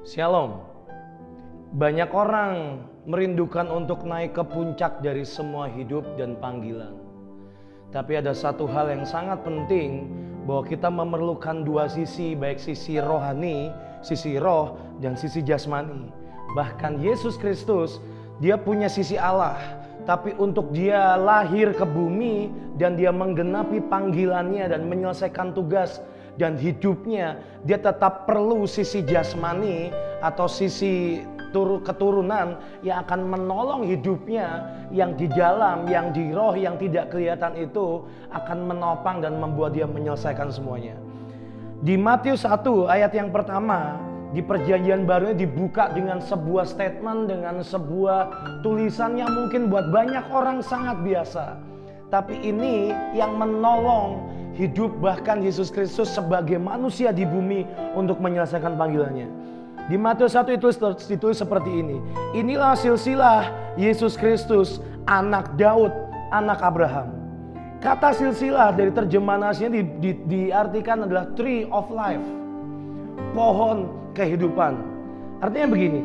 Shalom. Banyak orang merindukan untuk naik ke puncak dari semua hidup dan panggilan. Tapi ada satu hal yang sangat penting, bahwa kita memerlukan dua sisi, baik sisi rohani, sisi roh, dan sisi jasmani. Bahkan Yesus Kristus, dia punya sisi Allah. Tapi untuk dia lahir ke bumi dan dia menggenapi panggilannya dan menyelesaikan tugas dan hidupnya, dia tetap perlu sisi jasmani atau sisi keturunan yang akan menolong hidupnya yang di dalam, yang di roh, yang tidak kelihatan itu akan menopang dan membuat dia menyelesaikan semuanya. Di Matius 1 ayat yang pertama, di perjanjian barunya dibuka dengan sebuah statement, dengan sebuah tulisan yang mungkin buat banyak orang sangat biasa. Tapi ini yang menolong hidup bahkan Yesus Kristus sebagai manusia di bumi untuk menyelesaikan panggilannya. Di Matius 1 itu ditulis seperti ini. Inilah silsilah Yesus Kristus, anak Daud, anak Abraham. Kata silsilah dari terjemahan aslinya diartikan adalah tree of life, pohon kehidupan. Artinya begini,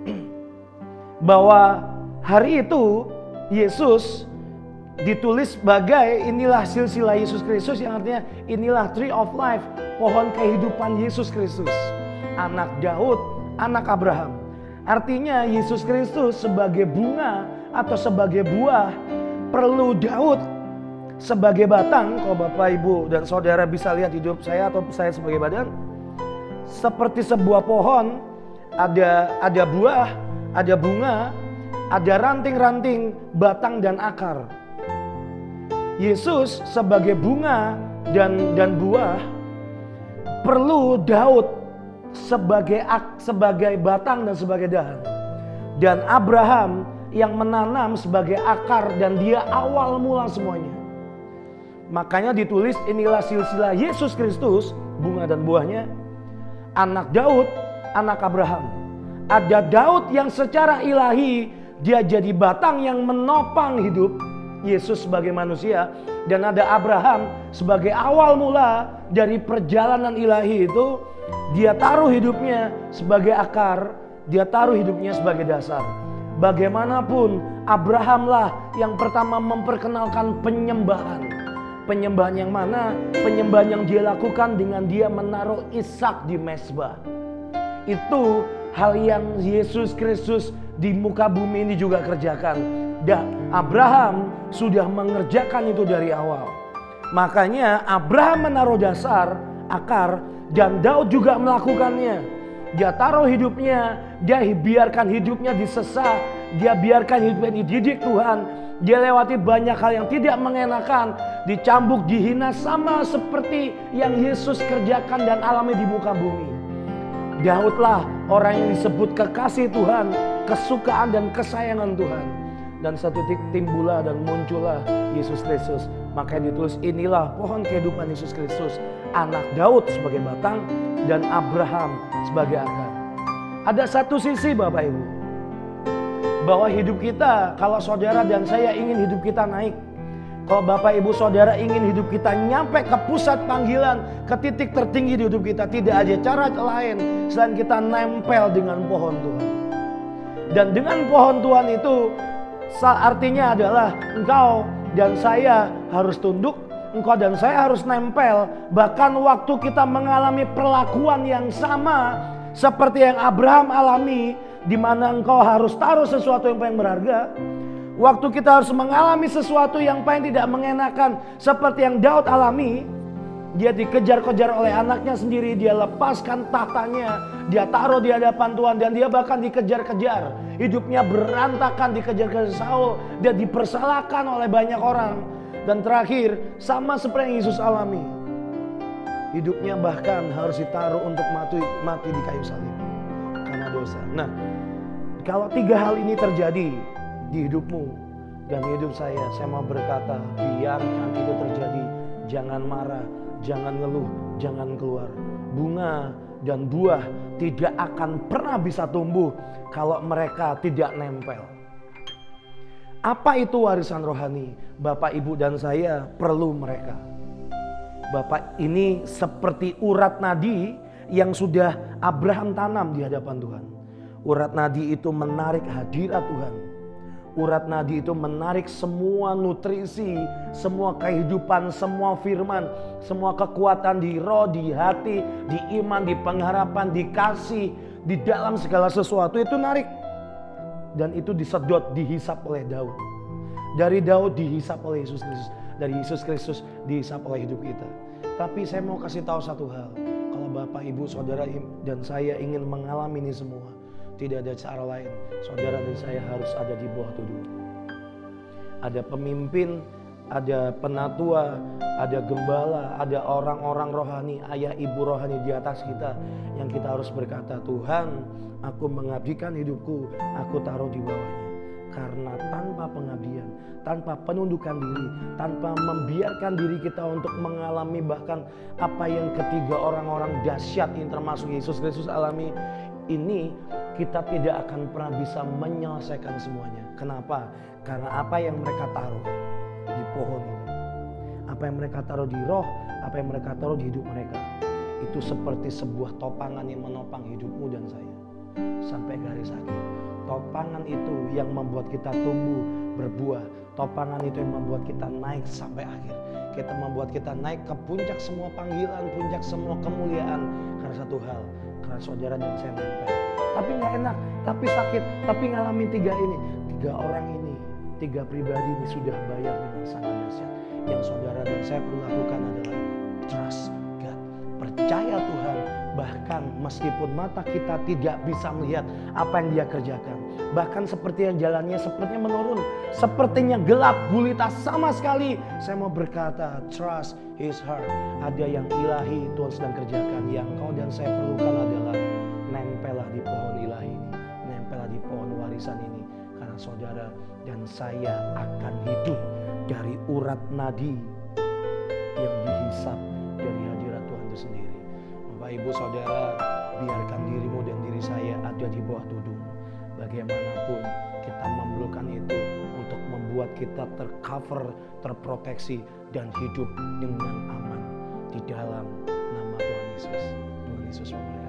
bahwa hari itu Yesus ditulis sebagai inilah silsilah Yesus Kristus, yang artinya inilah tree of life, pohon kehidupan Yesus Kristus, anak Daud, anak Abraham. Artinya Yesus Kristus sebagai bunga atau sebagai buah, perlu Daud sebagai batang. Kalau Bapak Ibu dan Saudara bisa lihat hidup saya atau saya sebagai badan, seperti sebuah pohon, ada buah, ada bunga, ada ranting-ranting, batang dan akar. Yesus sebagai bunga dan buah, perlu Daud sebagai batang dan sebagai dahan, dan Abraham yang menanam sebagai akar, dan dia awal mula semuanya. Makanya ditulis inilah silsilah Yesus Kristus, bunga dan buahnya, anak Daud, anak Abraham. Ada Daud yang secara ilahi dia jadi batang yang menopang hidup Yesus sebagai manusia, dan ada Abraham sebagai awal mula dari perjalanan ilahi itu. Dia taruh hidupnya sebagai akar, dia taruh hidupnya sebagai dasar. Bagaimanapun Abrahamlah yang pertama memperkenalkan penyembahan. Penyembahan yang mana? Penyembahan yang dia lakukan dengan dia menaruh Ishak di mezbah. Itu hal yang Yesus Kristus di muka bumi ini juga kerjakan. Dan Abraham sudah mengerjakan itu dari awal. Makanya Abraham menaruh dasar, akar, dan Daud juga melakukannya. Dia taruh hidupnya, dia biarkan hidupnya disesah, dia biarkan hidupnya dididik Tuhan. Dia lewati banyak hal yang tidak mengenakan, dicambuk, dihina, sama seperti yang Yesus kerjakan dan alami di muka bumi. Daudlah orang yang disebut kekasih Tuhan, kesukaan dan kesayangan Tuhan. Dan satu titik timbullah dan muncullah Yesus Kristus. Makanya ditulis inilah pohon kehidupan Yesus Kristus, anak Daud sebagai batang dan Abraham sebagai akar. Ada satu sisi Bapak Ibu, bahwa hidup kita, kalau saudara dan saya ingin hidup kita naik, kalau Bapak Ibu Saudara ingin hidup kita nyampe ke pusat panggilan, ke titik tertinggi di hidup kita, tidak ada cara lain selain kita nempel dengan pohon Tuhan. Dan dengan pohon Tuhan itu artinya adalah engkau dan saya harus tunduk, engkau dan saya harus nempel. Bahkan waktu kita mengalami perlakuan yang sama seperti yang Abraham alami, di mana engkau harus taruh sesuatu yang paling berharga. Waktu kita harus mengalami sesuatu yang paling tidak mengenakan seperti yang Daud alami, dia dikejar-kejar oleh anaknya sendiri, dia lepaskan tahtanya, dia taruh di hadapan Tuhan, dan dia bahkan dikejar-kejar. Hidupnya berantakan, dikejar-kejar Saul, dia dipersalahkan oleh banyak orang. Dan terakhir, sama seperti yang Yesus alami, hidupnya bahkan harus ditaruh untuk mati di kayu salib karena dosa. Nah, kalau tiga hal ini terjadi di hidupmu dan hidup saya mau berkata, biarkan itu terjadi. Jangan marah, jangan ngeluh, jangan keluar. Bunga dan buah tidak akan pernah bisa tumbuh kalau mereka tidak nempel. Apa itu warisan rohani? Bapak, Ibu, dan saya perlu mereka. Bapak, ini seperti urat nadi yang sudah Abraham tanam di hadapan Tuhan. Urat nadi itu menarik hadirat Tuhan. Urat nadi itu menarik semua nutrisi, semua kehidupan, semua firman, semua kekuatan di roh, di hati, di iman, di pengharapan, di kasih, di dalam segala sesuatu itu narik. Dan itu disedot, dihisap oleh Daud. Dari Daud dihisap oleh Yesus Kristus. Dari Yesus Kristus dihisap oleh hidup kita. Tapi saya mau kasih tahu satu hal. Kalau Bapak, Ibu, Saudara dan saya ingin mengalami ini semua, tidak ada cara lain. Saudara dan saya harus ada di bawah tuduh. Ada pemimpin, ada penatua, ada gembala, ada orang-orang rohani, ayah ibu rohani di atas kita, yang kita harus berkata, Tuhan, aku mengabdikan hidupku, aku taruh di bawahnya. Karena tanpa pengabdian, tanpa penundukan diri, tanpa membiarkan diri kita untuk mengalami bahkan apa yang ketiga orang-orang dahsyat yang termasuk Yesus Kristus alami, ini kita tidak akan pernah bisa menyelesaikan semuanya. Kenapa? Karena apa yang mereka taruh di pohon ini, apa yang mereka taruh di roh, apa yang mereka taruh di hidup mereka, itu seperti sebuah topangan yang menopang hidupmu dan saya sampai garis akhir. Topangan itu yang membuat kita tumbuh berbuah. Topangan itu yang membuat kita naik sampai akhir. Kita membuat kita naik ke puncak semua panggilan, puncak semua kemuliaan. Karena satu hal, karena saudara dan saya nempel. Tapi gak enak, tapi sakit, tapi ngalamin tiga ini. Tiga orang ini, tiga pribadi ini sudah bayar dengan sangat dahsyat. Yang saudara dan saya perlu lakukan adalah trust God. Percaya Tuhan. Bahkan meskipun mata kita tidak bisa melihat apa yang dia kerjakan. Bahkan seperti yang jalannya sepertinya menurun. Sepertinya gelap, gulita sama sekali. Saya mau berkata, trust his heart. Ada yang ilahi Tuhan sedang kerjakan. Yang kau dan saya perlukan adalah nempelah di pohon ilahi ini. Nempelah di pohon warisan ini. Karena saudara dan saya akan hidup dari urat nadi yang dihisap dari hadirat Tuhan itu sendiri. Bapak, Ibu, Saudara, biarkan dirimu dan diri saya ada di bawah tuduh. Bagaimanapun kita memerlukan itu untuk membuat kita tercover, terproteksi, dan hidup dengan aman di dalam nama Tuhan Yesus. Tuhan Yesus memberkati.